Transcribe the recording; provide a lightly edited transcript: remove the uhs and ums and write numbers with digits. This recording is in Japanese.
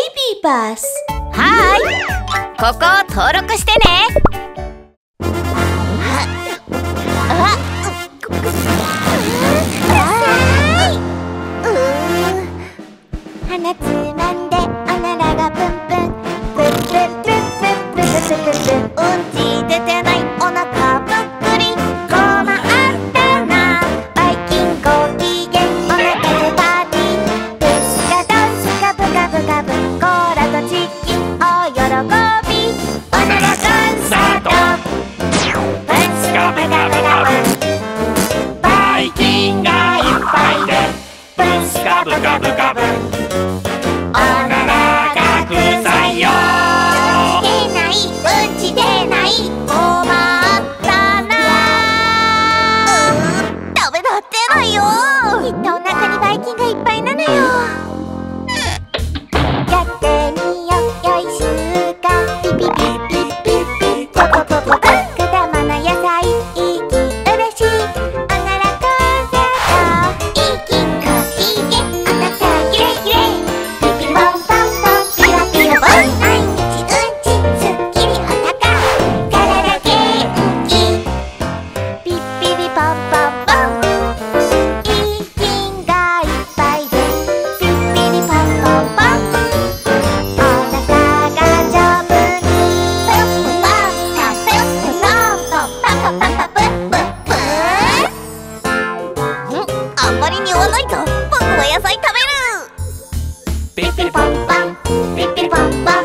ビーバス。 はーい、ここを登録してね。 鼻つまんでおならがプンプンプンプンプンプンプンプンプンプンプン、うんち出てないお腹ぷっくり困ったな、バイキンご機嫌お腹でパーティー、プスカドスカブカブカブコーラとチキンお喜び、おならコンサートプスカブカブカブ、バイキンがいっぱいでプスカブカブカブ、おならが臭いよ、出ないうんち出ない困ったな、ダメだ出ないよ、きっとお腹にばい菌がいっぱいなのよ。やってみよよい習慣、ピピピピピピポポポポポ、果物野菜息うれしいおならコンサート、息ご機嫌お腹キレイキレイ、ピピポンポンポンピロピロポン、毎日うんちすっきりお腹体元気、ピッピピポンポンポン、いい菌がいっぱいでピッピリポンポンポン、お腹が丈夫にプップポンタプップポンポンパパパパプップップ、あんまりにおわないと僕は野菜食べる、ピッピポンポンピッピポンポン、